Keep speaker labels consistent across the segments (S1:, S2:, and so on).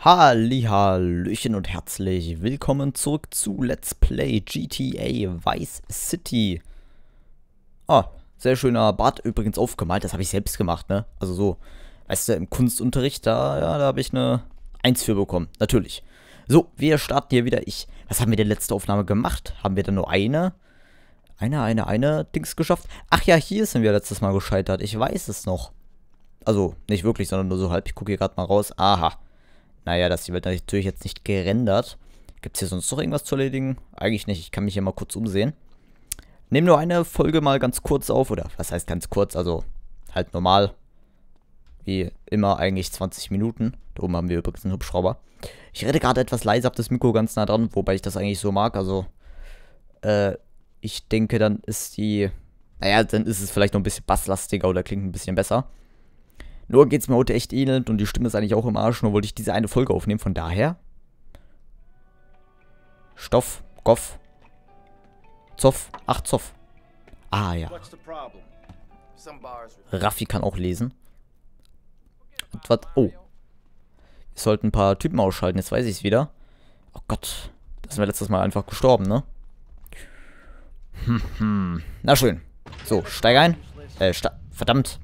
S1: Hallihallöchen und herzlich willkommen zurück zu Let's Play GTA Vice City. Ah, sehr schöner Bart übrigens aufgemalt, das habe ich selbst gemacht, ne? Also so, weißt du, im Kunstunterricht, da habe ich eine 1 für bekommen, natürlich. So, wir starten hier wieder. Was haben wir denn letzte Aufnahme gemacht? Haben wir da nur eine Dings geschafft? Ach ja, hier sind wir letztes Mal gescheitert, ich weiß es noch. Also, nicht wirklich, sondern nur so halb. Ich gucke hier gerade mal raus. Aha. Naja, das wird natürlich jetzt nicht gerendert. Gibt es hier sonst noch irgendwas zu erledigen? Eigentlich nicht. Ich kann mich hier mal kurz umsehen. Nehmen nur eine Folge mal ganz kurz auf. Oder was heißt ganz kurz? Also halt normal. Wie immer eigentlich 20 Minuten. Da oben haben wir übrigens einen Hubschrauber. Ich rede gerade etwas leise, hab das Mikro ganz nah dran. Wobei ich das eigentlich so mag. Also ich denke, dann ist dann ist es vielleicht noch ein bisschen basslastiger oder klingt ein bisschen besser. Nur geht's mir heute echt elend und die Stimme ist eigentlich auch im Arsch, nur wollte ich diese eine Folge aufnehmen, von daher. Stoff, Goff, Zoff, ach Zoff. Ah ja. Raffi kann auch lesen. Und was? Oh. Wir sollten ein paar Typen ausschalten, jetzt weiß ich's wieder. Oh Gott. Da sind wir letztes Mal einfach gestorben, ne? Na schön. So, steig ein. Verdammt.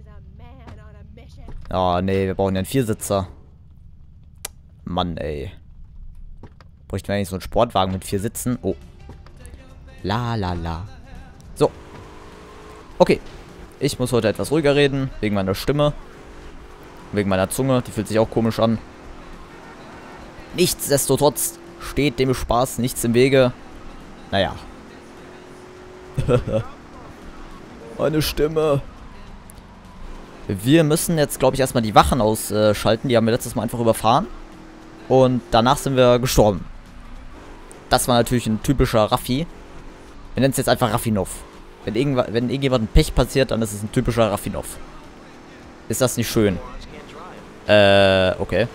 S1: Oh, nee, wir brauchen ja einen Viersitzer. Mann, ey. Bräuchten wir eigentlich so einen Sportwagen mit 4 Sitzen? Oh. La. So. Okay. Ich muss heute etwas ruhiger reden. Wegen meiner Stimme. Wegen meiner Zunge. Die fühlt sich auch komisch an. Nichtsdestotrotz steht dem Spaß nichts im Wege. Naja. Meine Stimme. Wir müssen jetzt, glaube ich, erstmal die Wachen ausschalten. Die haben wir letztes Mal einfach überfahren. Und danach sind wir gestorben. Das war natürlich ein typischer Raffi. Wir nennen es jetzt einfach Raffinov. Wenn irgendjemand ein Pech passiert, dann ist es ein typischer Raffinov. Ist das nicht schön? Okay.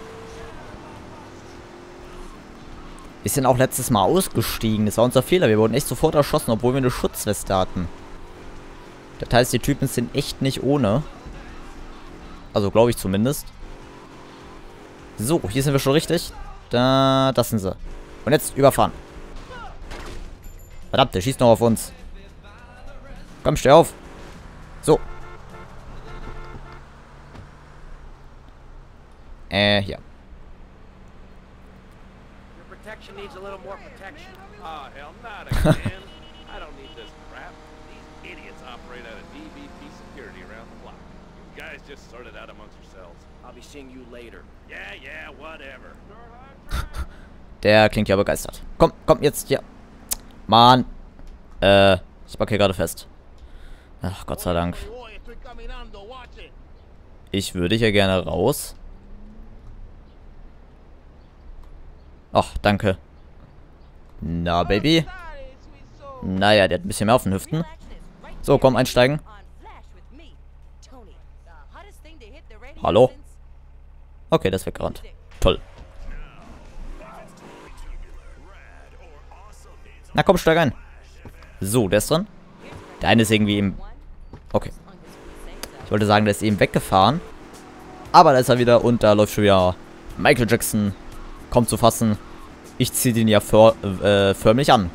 S1: Wir sind auch letztes Mal ausgestiegen. Das war unser Fehler. Wir wurden echt sofort erschossen, obwohl wir eine Schutzweste hatten. Das heißt, die Typen sind echt nicht ohne. Also, glaube ich zumindest. So, hier sind wir schon richtig. Das sind sie. Und jetzt überfahren. Verdammt, der schießt noch auf uns. Komm, steh auf. So. Hier.
S2: Just sort it out amongst yourselves. I'll be seeing you later. Yeah, whatever.
S1: Der klingt ja begeistert. Komm, jetzt hier. Mann. Ich pack hier gerade fest. Ach, Gott sei Dank. Ich würde hier gerne raus. Ach, danke. Na, Baby. Naja, der hat ein bisschen mehr auf den Hüften. So, komm, einsteigen. Hallo? Okay, das ist weggerannt. Toll. Na komm, steig ein. So, der ist drin. Der eine ist irgendwie eben... Okay. Ich wollte sagen, der ist eben weggefahren. Aber da ist er wieder und da läuft schon wieder Michael Jackson. Kaum zu fassen. Ich ziehe den ja förmlich an.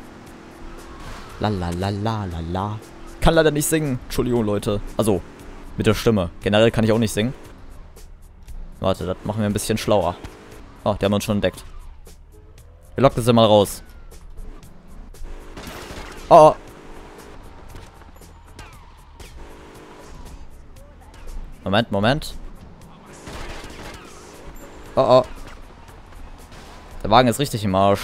S1: La. Kann leider nicht singen. Entschuldigung, Leute. Also, mit der Stimme. Generell kann ich auch nicht singen. Warte, das machen wir ein bisschen schlauer. Oh, die haben uns schon entdeckt. Wir locken sie mal raus. Oh. Moment. Oh. Der Wagen ist richtig im Arsch.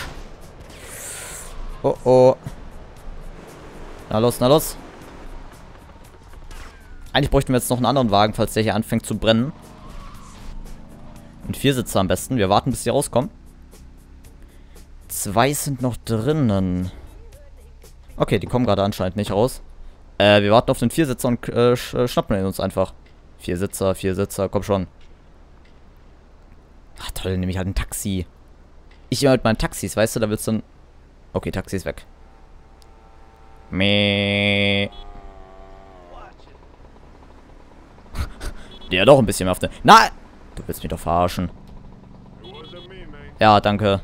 S1: Oh. Na los. Eigentlich bräuchten wir jetzt noch einen anderen Wagen, falls der hier anfängt zu brennen. Und 4 Sitzer am besten. Wir warten, bis die rauskommen. 2 sind noch drinnen. Okay, die kommen gerade anscheinend nicht raus. Wir warten auf den 4 Sitzer und schnappen ihn uns einfach. 4 Sitzer, komm schon. Ach toll, dann nehme ich halt ein Taxi. Ich immer mit meinen Taxis, weißt du, da wird's dann... Okay, Taxi ist weg. Meh. Ja, doch ein bisschen mehr auf der... Nein! Du willst mich doch verarschen. Ja, danke.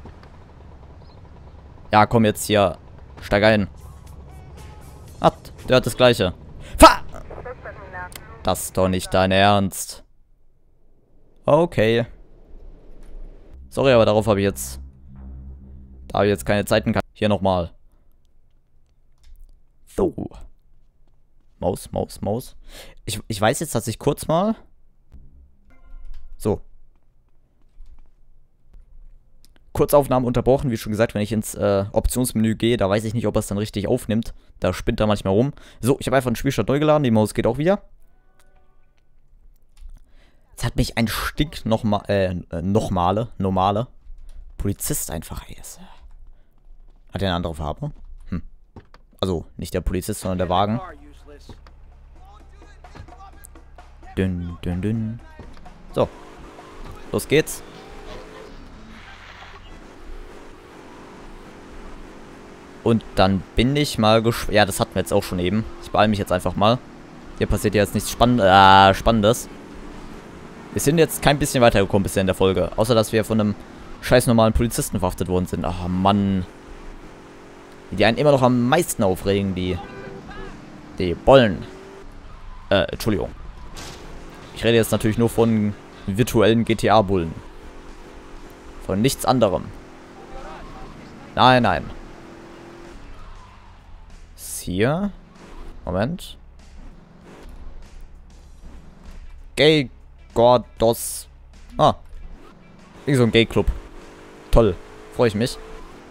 S1: Ja, komm jetzt hier. Steig ein. Ah, der hat das Gleiche. Fahr! Das ist doch nicht dein Ernst. Okay. Sorry, aber darauf habe ich jetzt... Da habe ich jetzt keine Zeiten. Hier nochmal. So. Maus, Maus, Maus. Ich weiß jetzt, dass ich kurz mal... So. Kurzaufnahme unterbrochen, wie schon gesagt, wenn ich ins Optionsmenü gehe, da weiß ich nicht, ob er es dann richtig aufnimmt. Da spinnt er manchmal rum. So, ich habe einfach einen Spielstand neu geladen, die Maus geht auch wieder. Jetzt hat mich ein Stück normale Polizist einfach, ey. Hat er eine andere Farbe? Hm. Also, nicht der Polizist, sondern der Wagen. Dünn, dünn, dünn. So. Los geht's. Und dann bin ich mal gespannt. Ja, das hatten wir jetzt auch schon eben. Ich beeile mich jetzt einfach mal. Hier passiert ja jetzt nichts Spannendes. Wir sind jetzt kein bisschen weitergekommen bisher in der Folge. Außer, dass wir von einem scheiß normalen Polizisten verhaftet worden sind. Ach, Mann. Die einen immer noch am meisten aufregen, die Bollen. Entschuldigung. Ich rede jetzt natürlich nur von virtuellen GTA-Bullen. Von nichts anderem. Nein, nein. Hier. Moment. Gay Gordos. Ah. Irgend so ein Gay-Club. Toll. Freue ich mich.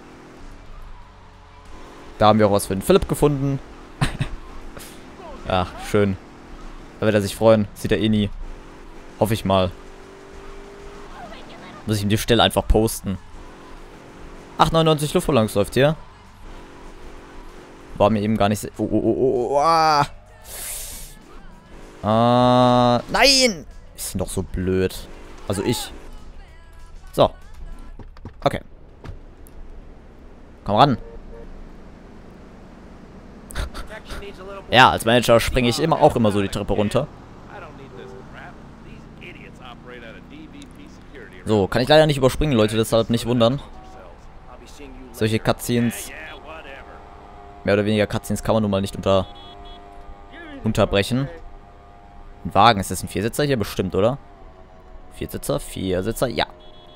S1: Da haben wir auch was für den Philipp gefunden. Ja, schön. Da wird er sich freuen. Sieht er eh nie. Hoffe ich mal. Muss ich ihm die Stelle einfach posten. 8,99 Luftballons läuft hier. War mir eben gar nicht... Nein! Ist doch so blöd. Also ich. So. Okay. Komm ran. Ja, als Manager springe ich auch immer so die Treppe runter. So, kann ich leider nicht überspringen, Leute, deshalb nicht wundern. Solche Cutscenes... Mehr oder weniger Cutscenes kann man nun mal nicht unterbrechen. Ein Wagen, ist das ein Viersitzer hier bestimmt, oder? Viersitzer, ja.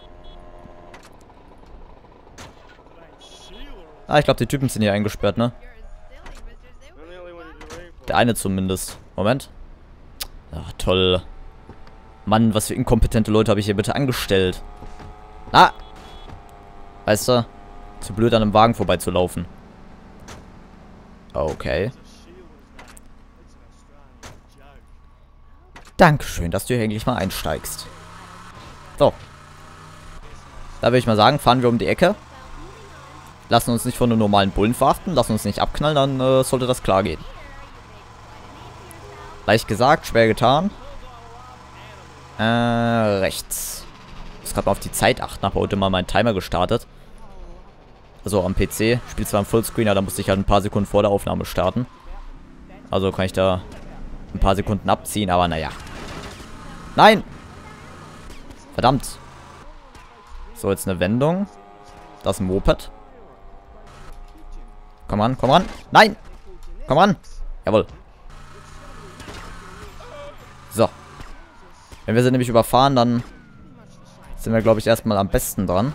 S1: Ah, ich glaube, die Typen sind hier eingesperrt, ne? Der eine zumindest. Moment. Ach, toll. Mann, was für inkompetente Leute habe ich hier bitte angestellt. Ah! Weißt du? Zu blöd, an einem Wagen vorbeizulaufen. Okay. Dankeschön, dass du hier eigentlich mal einsteigst. So. Da würde ich mal sagen, fahren wir um die Ecke. Lassen uns nicht von einem normalen Bullen verhaften. Lassen uns nicht abknallen, dann sollte das klar gehen. Leicht gesagt, schwer getan. Rechts. Ich muss gerade mal auf die Zeit achten. Habe heute mal meinen Timer gestartet. Also am PC. Spiel zwar im Fullscreen, aber da musste ich halt ein paar Sekunden vor der Aufnahme starten. Also kann ich da ein paar Sekunden abziehen, aber naja. Nein! Verdammt. So, jetzt eine Wendung. Das ist ein Moped. Komm ran, komm ran. Nein! Komm ran! Jawohl. So. Wenn wir sie nämlich überfahren, dann sind wir, glaube ich, erstmal am besten dran.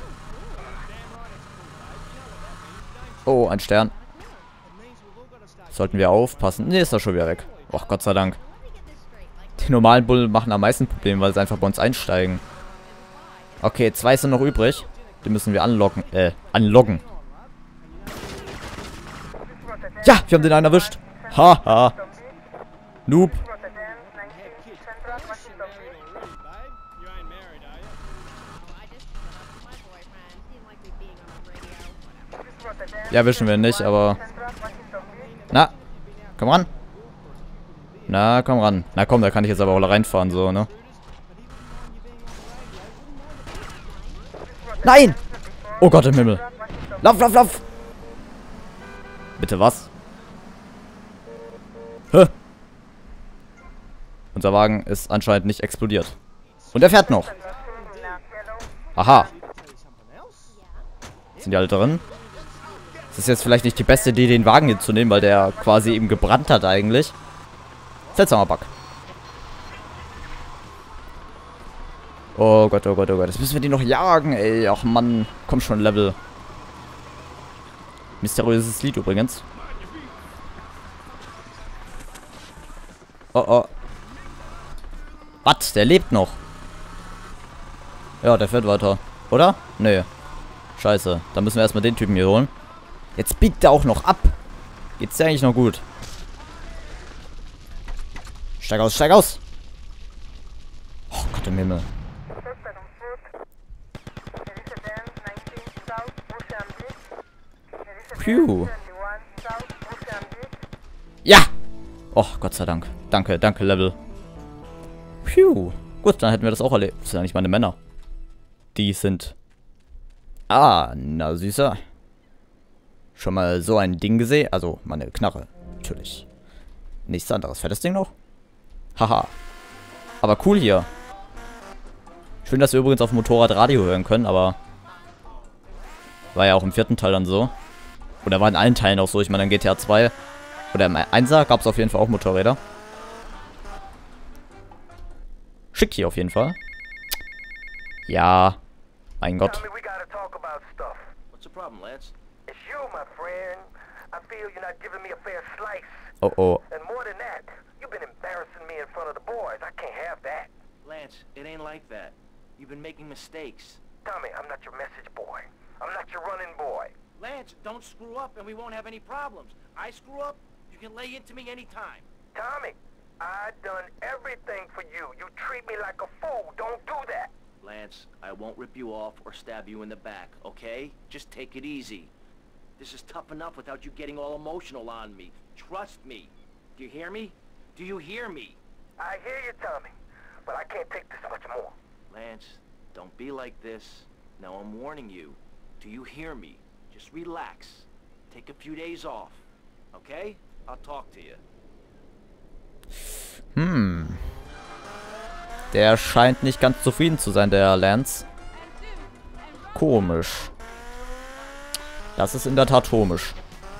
S1: Oh, ein Stern. Sollten wir aufpassen. Ne, ist er schon wieder weg. Och, Gott sei Dank. Die normalen Bullen machen am meisten Probleme, weil sie einfach bei uns einsteigen. Okay, 2 sind noch übrig. Die müssen wir anloggen. Ja, wir haben den einen erwischt. Haha. Noob. Ja, erwischen wir nicht, aber... Na, komm ran. Na, komm ran. Na komm, da kann ich jetzt aber auch reinfahren, so, ne? Nein! Oh Gott im Himmel. Lauf, lauf, lauf! Bitte was? Hä? Unser Wagen ist anscheinend nicht explodiert. Und er fährt noch. Aha. Sind die alle drin? Das ist jetzt vielleicht nicht die beste Idee, den Wagen hier zu nehmen, weil der quasi eben gebrannt hat eigentlich. Seltsamer Bug. Oh Gott, oh Gott, oh Gott. Jetzt müssen wir die noch jagen, ey. Ach Mann. Komm schon, Level. Mysteriöses Lied übrigens. Oh, oh. Was? Der lebt noch. Ja, der fährt weiter. Oder? Nee. Scheiße. Dann müssen wir erstmal den Typen hier holen. Jetzt biegt er auch noch ab. Geht's dir eigentlich noch gut? Steig aus, steig aus! Oh Gott im Himmel. Phew. Ja! Oh, Gott sei Dank. Danke, danke, Level. Phew. Gut, dann hätten wir das auch erlebt. Das sind ja nicht meine Männer. Die sind... Ah, na süßer. Schon mal so ein Ding gesehen? Also, meine Knarre. Natürlich. Nichts anderes. Fährt das Ding noch? Haha. Aber cool hier. Schön, dass wir übrigens auf dem Motorrad Radio hören können, aber... War ja auch im 4. Teil dann so. Oder war in allen Teilen auch so. Ich meine, in GTA 2 oder im 1er gab es auf jeden Fall auch Motorräder. Schick hier auf jeden Fall. Ja. Mein Gott.
S2: What's the problem, Lance?
S3: It's you, my friend. I feel you're not giving me a fair slice.
S1: Oh, oh.
S3: And more than that, you've been embarrassing me in front of the boys. I can't have that.
S2: Lance, it ain't like that. You've been making mistakes.
S3: Tommy, I'm not your message boy. I'm not your running boy.
S2: Lance, don't screw up and we won't have any problems. I screw up, you can lay into me anytime.
S3: Tommy, I done everything for you. You treat me like a fool. Don't do that.
S2: Lance, I won't rip you off or stab you in the back, okay? Just take it easy. This is tough enough without you getting all emotional on me. Trust me. Do you hear me? Do you hear me?
S3: I hear you, Tommy, but I can't take this much more.
S2: Lance, don't be like this. Now I'm warning you. Do you hear me? Just relax. Take a few days off. Okay? I'll talk to you.
S1: Der scheint nicht ganz zufrieden zu sein, der Lance. Komisch. Das ist in der Tat komisch.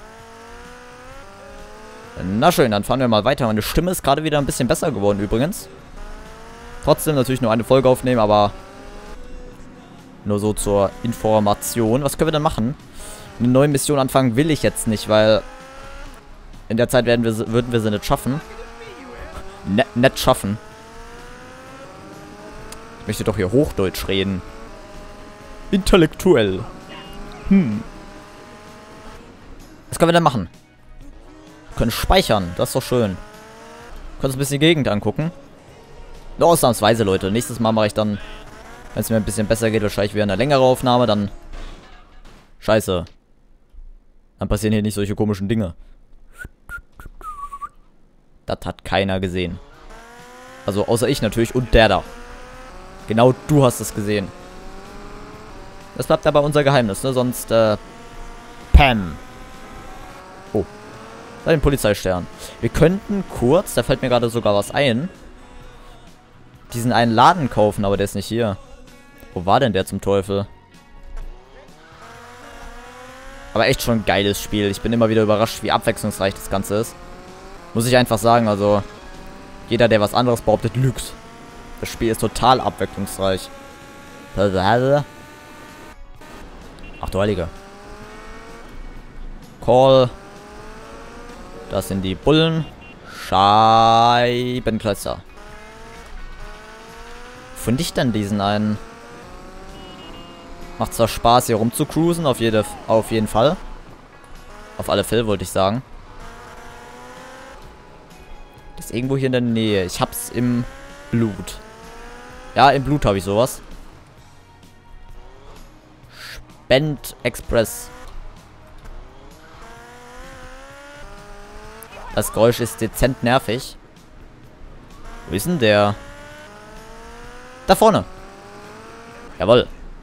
S1: Na schön, dann fahren wir mal weiter. Meine Stimme ist gerade wieder ein bisschen besser geworden übrigens. Trotzdem natürlich nur eine Folge aufnehmen, aber nur so zur Information. Was können wir denn machen? Eine neue Mission anfangen will ich jetzt nicht, weil in der Zeit würden wir sie nicht schaffen. Nicht schaffen. Ich möchte doch hier Hochdeutsch reden. Intellektuell. Was können wir denn machen? Wir können speichern. Das ist doch schön. Wir können uns ein bisschen die Gegend angucken. Nur ausnahmsweise, Leute. Nächstes Mal mache ich dann, wenn es mir ein bisschen besser geht, wahrscheinlich wieder eine längere Aufnahme. Dann... Scheiße. Dann passieren hier nicht solche komischen Dinge. Das hat keiner gesehen. Also außer ich natürlich und der da. Genau du hast es gesehen. Das bleibt aber unser Geheimnis, ne? Sonst, Pam. Oh. Bei den Polizeistern. Wir könnten kurz, da fällt mir gerade sogar was ein, diesen einen Laden kaufen, aber der ist nicht hier. Wo war denn der zum Teufel? Aber echt schon ein geiles Spiel. Ich bin immer wieder überrascht, wie abwechslungsreich das Ganze ist. Muss ich einfach sagen, also jeder, der was anderes behauptet, lügt. Das Spiel ist total abwechslungsreich. Ach du Heilige. Call. Das sind die Bullen. Scheibenkleister. Finde ich denn diesen einen? Macht zwar Spaß, hier rumzucruisen, auf jeden Fall. Auf alle Fälle, wollte ich sagen. Das ist irgendwo hier in der Nähe. Ich hab's im Blut. Ja, im Blut habe ich sowas. Spend Express. Das Geräusch ist dezent nervig. Wo ist denn der? Da vorne. Jawohl.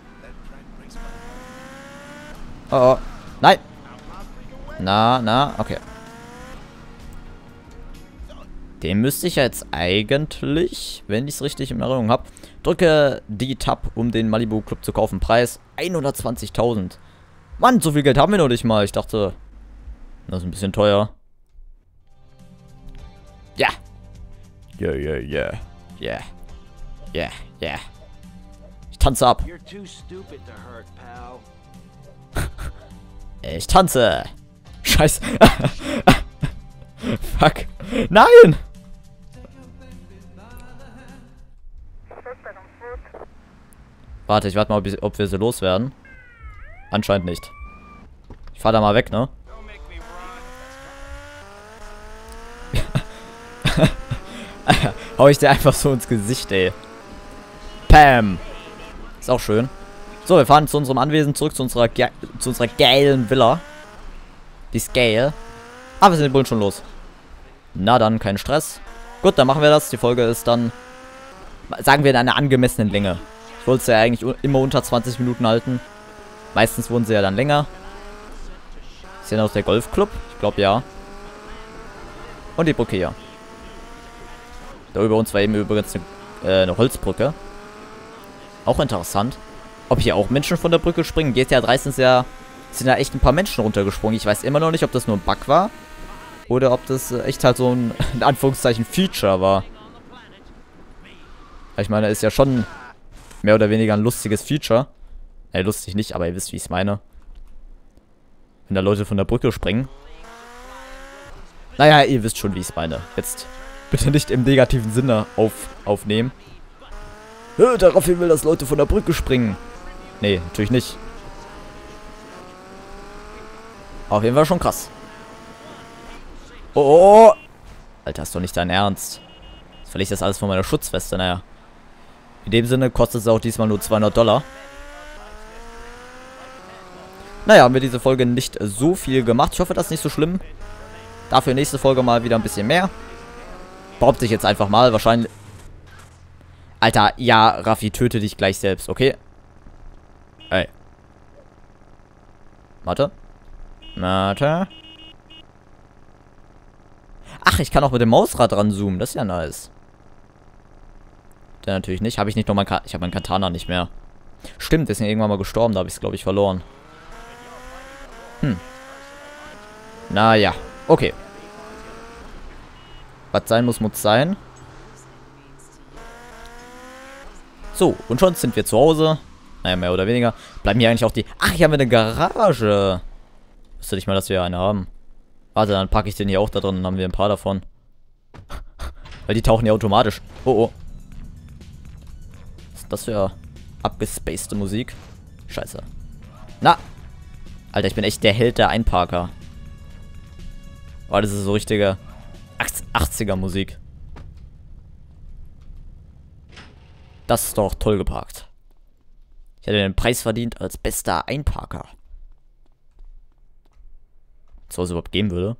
S1: Oh, oh. Nein. Na, okay. Den müsste ich jetzt eigentlich, wenn ich es richtig in Erinnerung habe, drücke die Tab, um den Malibu Club zu kaufen. Preis 120.000. Mann, so viel Geld haben wir noch nicht mal. Ich dachte, das ist ein bisschen teuer. Ja. Yeah, yeah, yeah. Yeah. Yeah, yeah. Ich tanze ab.
S2: You're too stupid to hurt, pal.
S1: Ich tanze. Scheiße. Fuck. Nein! Warte, ich warte mal, ob wir sie loswerden. Anscheinend nicht. Ich fahr da mal weg, ne? Hau ich dir einfach so ins Gesicht, ey. Pam. Ist auch schön. So, wir fahren zu unserem Anwesen zurück, zu unserer geilen Villa. Die ist geil. Ah, wir sind den Bullen schon los. Na dann, kein Stress. Gut, dann machen wir das. Die Folge ist dann, sagen wir, in einer angemessenen Länge. Ich wollte es ja eigentlich immer unter 20 Minuten halten. Meistens wurden sie ja dann länger. Ist hier noch der Golfclub? Ich glaube ja. Und die Brücke hier. Da über uns war eben übrigens eine Holzbrücke. Auch interessant. Ob hier auch Menschen von der Brücke springen? GTA 3 sind ja echt ein paar Menschen runtergesprungen. Ich weiß immer noch nicht, ob das nur ein Bug war. Oder ob das echt halt so ein, in Anführungszeichen, Feature war. Ich meine, ist ja schon mehr oder weniger ein lustiges Feature. Lustig nicht, aber ihr wisst, wie ich es meine. Wenn da Leute von der Brücke springen. Naja, ihr wisst schon, wie ich es meine. Jetzt bitte nicht im negativen Sinne aufnehmen. Daraufhin will, dass Leute von der Brücke springen. Nee, natürlich nicht. Auf jeden Fall schon krass. Oh. Alter, ist doch nicht dein Ernst. Jetzt verliere ich das alles von meiner Schutzweste, naja. In dem Sinne kostet es auch diesmal nur $200. Naja, haben wir diese Folge nicht so viel gemacht. Ich hoffe, das ist nicht so schlimm. Dafür nächste Folge mal wieder ein bisschen mehr. Behaupte ich jetzt einfach mal. Wahrscheinlich... Alter, ja, Raffi, töte dich gleich selbst, okay? Ey. Warte. Warte. Ach, ich kann auch mit dem Mausrad ranzoomen. Das ist ja nice. Der natürlich nicht. Habe ich nicht noch mein... Ich habe meinen Katana nicht mehr. Stimmt, ist ja irgendwann mal gestorben. Da habe ich es, glaube ich, verloren. Naja. Okay. Was sein muss, muss sein. So, und schon sind wir zu Hause. Naja, mehr oder weniger. Bleiben hier eigentlich auch die... Ach, hier haben wir eine Garage. Wusste nicht mal, dass wir eine haben. Warte, dann packe ich den hier auch da drin. Dann haben wir ein paar davon. Weil die tauchen ja automatisch. Oh, oh. Was ist das für abgespacede Musik? Scheiße. Na. Alter, ich bin echt der Held der Einparker. Oh, das ist so richtige 80er Musik. Das ist doch toll geparkt. Ich hätte den Preis verdient als bester Einparker. So es überhaupt geben würde.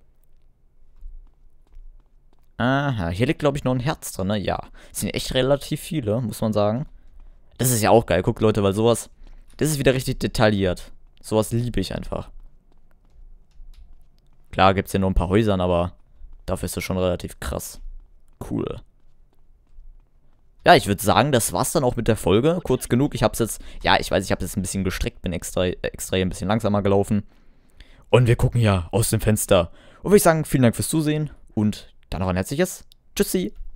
S1: Aha, hier liegt, glaube ich, noch ein Herz drin, ne? Ja. Es sind echt relativ viele, muss man sagen. Das ist ja auch geil. Guckt, Leute, weil sowas... Das ist wieder richtig detailliert. Sowas liebe ich einfach. Klar, gibt es hier nur ein paar Häusern, aber dafür ist das schon relativ krass. Cool. Ja, ich würde sagen, das war's dann auch mit der Folge. Kurz genug. Ich hab's jetzt... Ja, ich weiß, ich habe jetzt ein bisschen gestreckt. Bin extra hier ein bisschen langsamer gelaufen. Und wir gucken hier aus dem Fenster. Und würde ich sagen, vielen Dank fürs Zusehen. Und dann noch ein herzliches Tschüssi.